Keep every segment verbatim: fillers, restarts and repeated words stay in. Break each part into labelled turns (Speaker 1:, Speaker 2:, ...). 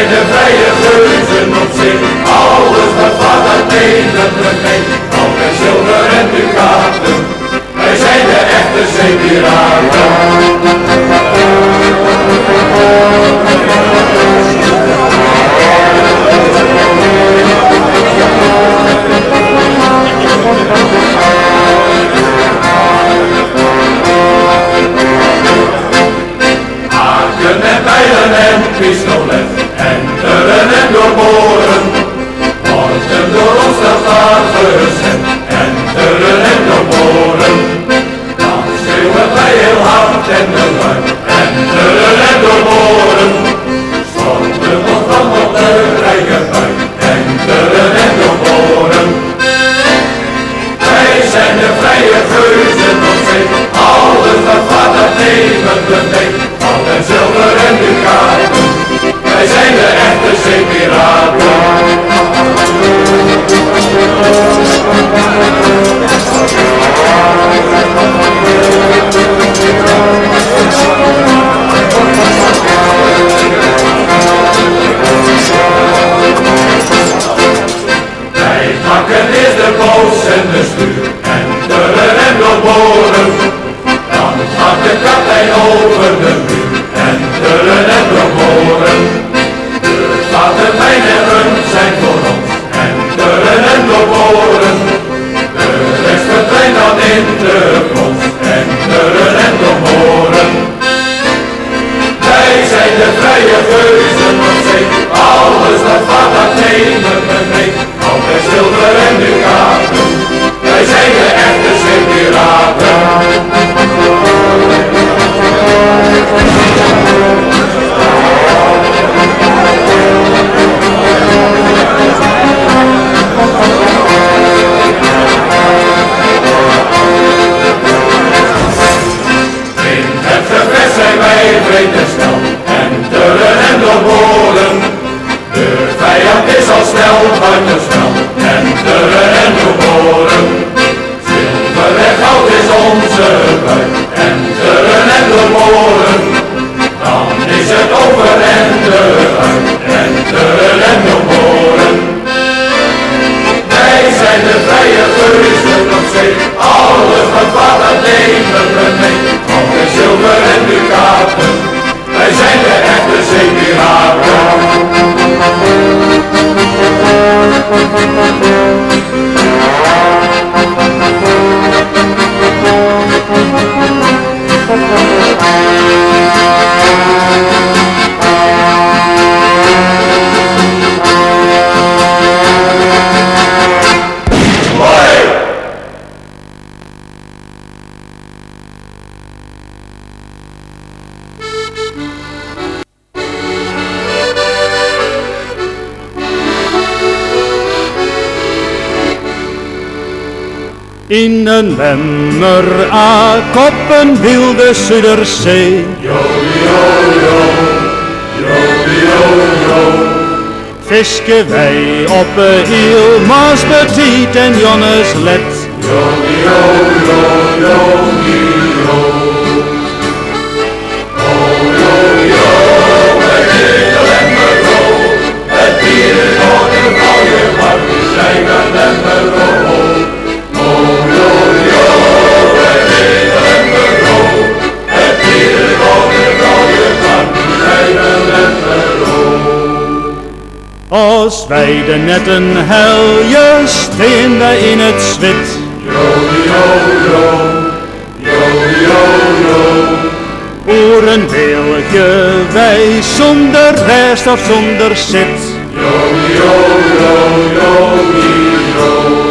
Speaker 1: zijn de vrije geuzen op zich, alles wat vader nemen we mee. Goud en zilver en ducaten, wij zijn de echte zeepiraten. Haken en bijlen en pistolet, enteren en doorboren, worden door ons dat gezet, enteren en doorboren. Dan schreeuwen wij heel hard en de luid, enteren en doorboren. Schotten ons dan op de rijke buik, enteren en doorboren. Wij zijn de vrije geuzen op zee, alles wat vader nemen we mee. Goud en zilver en ducaten, wij zijn de echte zeepiraten. Wij pakken eerst de boot en de stuur, enteren en doorboren. Dan gaat de kapitein over de muur, enteren en doorboren. De vaderwijn en rum zijn voor ons, enteren en doorboren. De rest verdwijnt dan in de grond, enteren en doorboren. Wij zijn de vrije geuzen op zee, alles wat vader nemen we mee. Goud en zilver en ducaten, wij zijn de echte zeepiraten. In het gevecht zijn wij breed en snel, enteren en doorboren. De vijand is al snel buitenspel, enteren en doorboren. Zilver en goud is onze buit, enteren en doorboren. Dan is het over en eruit, enteren en doorboren. Wij zijn de vrije geuzen op zee, alles wat vader nemen we mee. Goud en zilver en ducaten, wij zijn de echte zeepiraten.
Speaker 2: In een lemmer aak op een wilde Zuiderzee.
Speaker 1: Jo, jo, jo, jo, jo, jo.
Speaker 2: Fisken wij op een heel Maasbetiet en Johannes Let.
Speaker 1: Jo, jo, jo, jo, jo. Oh, jo, jo, wij willen lemmer ro. Het bier is nog een mooie, maar we zijn een lemmer ro.
Speaker 2: Als wij de netten heljen, steen wij in het zwit.
Speaker 1: Jo, jo, jo, jo, jo, jo.
Speaker 2: Oeren wilje wij zonder rest of zonder zit.
Speaker 1: Jo, jo, jo, jo, jo.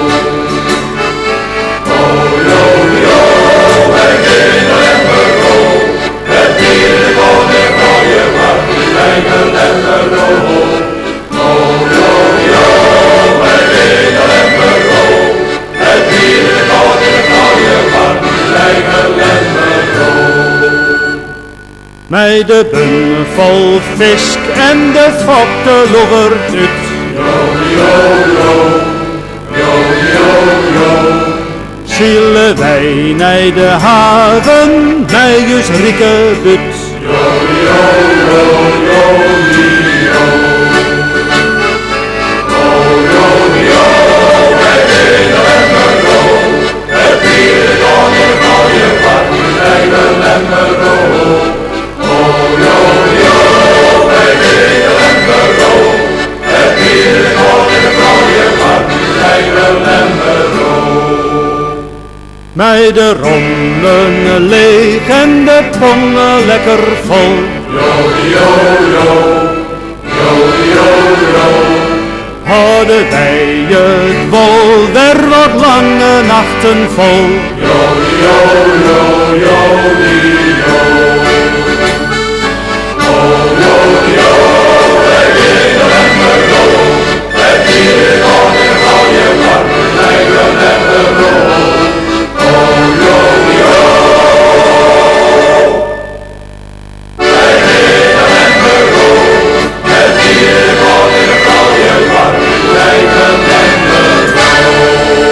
Speaker 1: Oh, jo, jo, wij willen lemmer ro. Het bier is nog een mooie, maar we zijn een lemmer ro. Oh, jo, jo, wij willen lemmer ro. Het bier is nog een mooie, maar we zijn een lemmer ro.
Speaker 2: Mij de bun vol fisk en de fok de logger uit.
Speaker 1: Jo, jo, jo, jo, jo, jo.
Speaker 2: Zielen wij naar de haven, mij is rieke but.
Speaker 1: Jo, jo, jo, jo, jo.
Speaker 2: Met de ronden leeg en de pongen lekker vol.
Speaker 1: Jodi-jo-jo, jodi-jo-jo.
Speaker 2: Hadden wij het wol, der wat lange nachten vol.
Speaker 1: Jodi-jo-jo, jodi-jo. Oh, jodi-jo, wij gingen en we rol. Het dieren al in al je warme lijken en de rol. Oh, jodi-jo. Wij gingen en we rol. Het dieren al in al je warme lijken en de rol.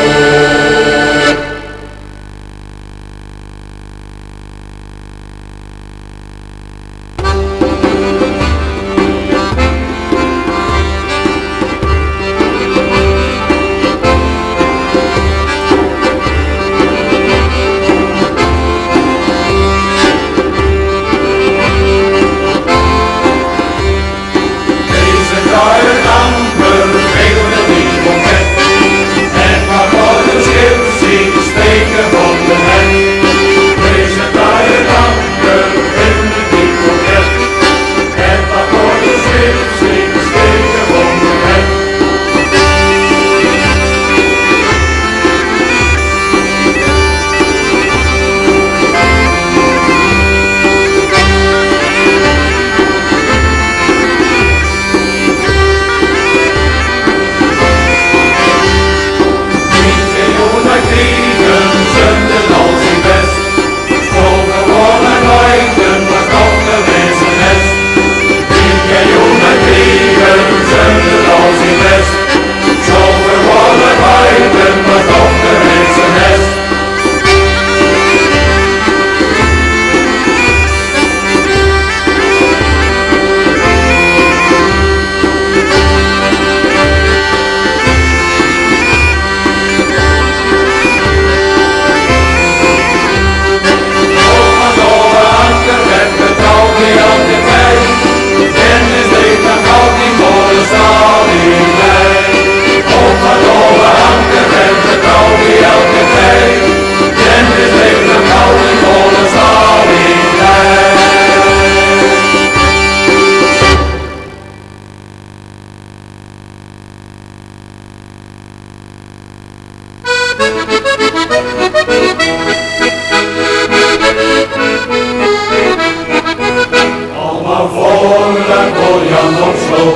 Speaker 1: Allemaal voor en voor Jan op sloot.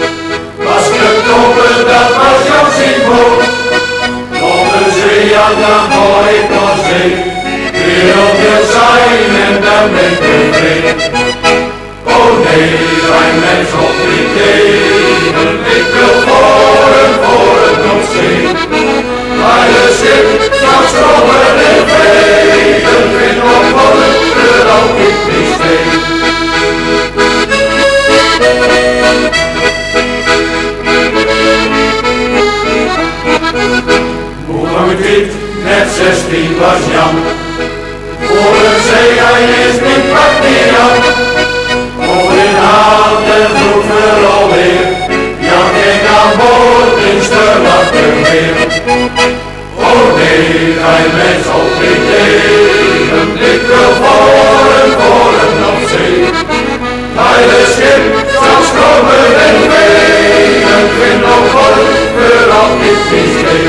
Speaker 1: Was gekomen, dat was Jan Simo. Op de zee aan dan voor ik nog zee. Wereld wil zijn en dan ben ik tevreden. Oh nee, mijn mens op die tegen. Ik wil voor en voor het nog zee. Maar de schip zal stromen en vegen. Vind op worden, er altijd niet steeds. Hoe lang het liep, net zestien was Jan. Voor een zee hij is niet pak meer Jan. Over in hand en vroeg er alweer. Jan ging aan boord in Sterlachermeer. Oh nee, hij mens op niet tegen. Ik wil voor en voor het nog zee. Maar de schip zal stromen en vegen. Vind nog worden, er al niet vies mee.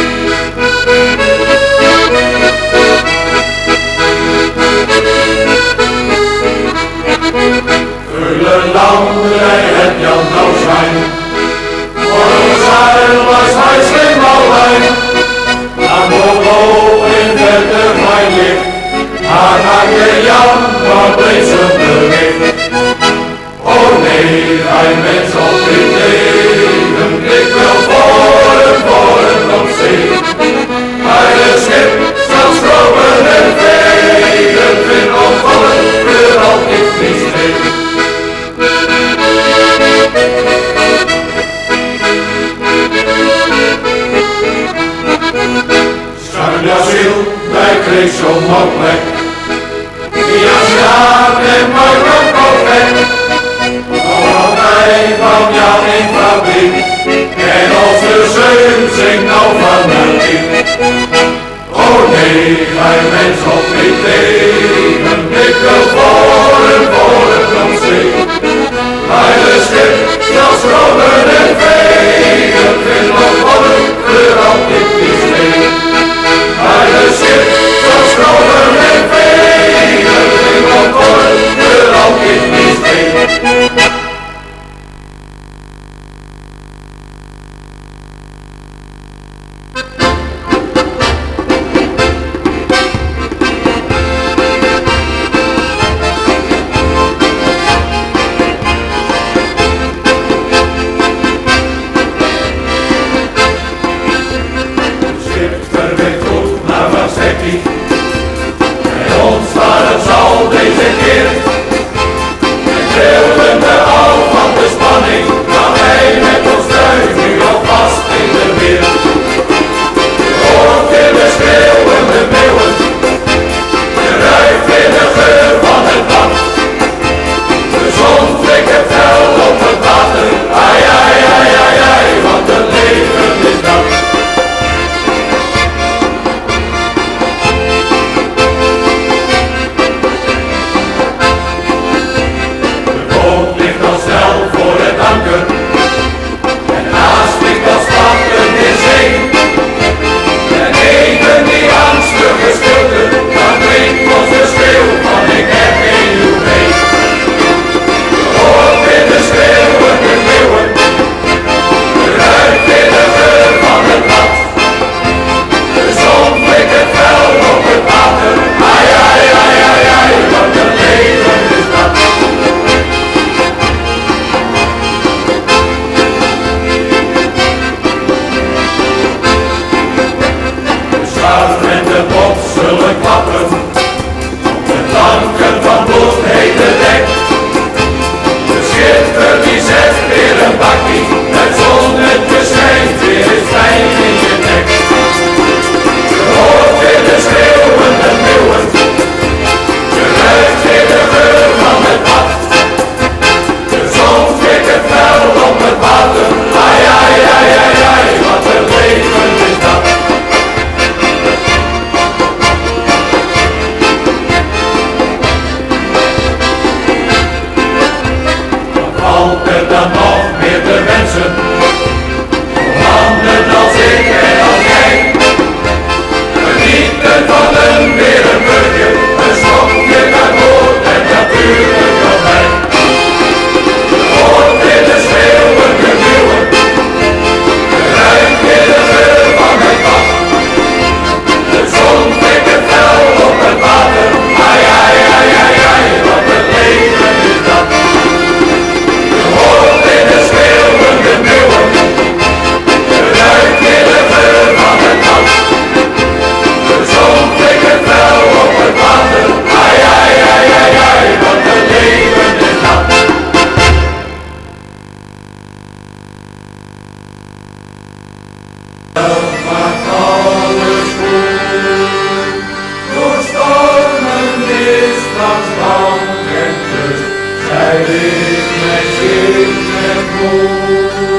Speaker 1: Vele landen het Jan nou zijn. Voor een zeil was hij slim alleen. Aan boven in verte mijn licht. Haar maakte Jan van bleek oh nee, hij mens op die tegen. Ik wil voor en voor en op zee. Maar de schip zal stromen en vegen. Vind op vallen, weer al niet vies mee. Schuin asiel, wij kreeg zo'n plek. Die Asiaat en mijn rook weg. Nog wij van Jan in fabriek. En onze zeun zingt nou van de lief. Oh nee, mijn mens op niet tegen, ik wil voor een volk zee. Bij de schip, dat stromen en vegen, vind nog vallen, voor altijd die zee. Bij de schip, dat stromen en vegen, vind nog vallen, voor altijd die zee. En ons waren zal deze keer. En trillen we al van de spanning, gaan wij met ons duim nu al vast in de weer. Hoort in de schreeuwende meeuwen, je ruikt in de geur van het bad. De zon flikkert fel op het water, ai ai ai ai ai, wat een leven is dat. En naast ligt als wachten in zee. En even die angstige stilte, dan drinkt ons de schreeuw van ik heb geen uw mee. Je hoort in de schreeuwende meeuwen, je ruikt in de geur van het bad. De zon flikkert fel op het water, ai ai ai ai ai, wat een leven is dat. En de bot zullen klappen op de planken van bloedhete dek. De schipper die zet weer een bakkie, het zonnetje schijnt weer eens fijn in je nek. Je hoort in de schreeuwende meeuwen, je ruikt in de geur van het bad. De zon flikkert fel op het water, ai ai ai ai ai, wat een leven is dat. Valt er dan nog meer te wensen, mannen als ik en als jij. Genieten van een wereldburger, een slokje naar boord en natuurlijk van mij. Je hoort in de schreeuwende meeuwen, je ruikt in de geur van het bad. De zon flikkert fel op het water, ai ai ai ai ai, wat een leven is dat. Hoort in de schreeuwende meeuwen, je ruikt in de geur van het bad. De zon flikkert fel op het water, ai ai ai ai ai, wat een leven is dat. Maakt alles goed, door stormen is langs land en kust, zij ligt met schip en boel.